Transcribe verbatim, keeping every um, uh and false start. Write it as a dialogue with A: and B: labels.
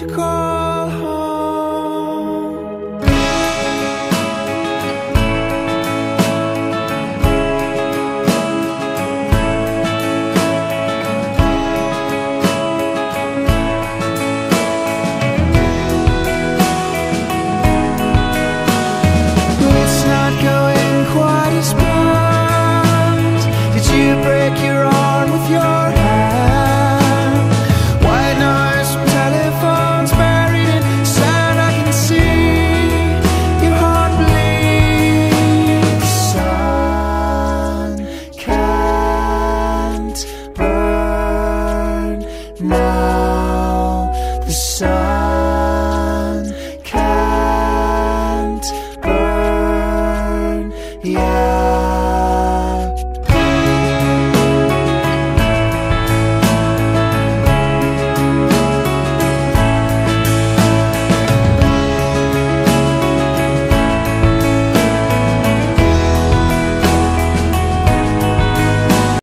A: to call home. It's not going quite as planned. Did you break your arm with your hand? White noise from telephones buried in sand. I can see your heart bleed. The sun can't burn now. The sun can't burn, yeah.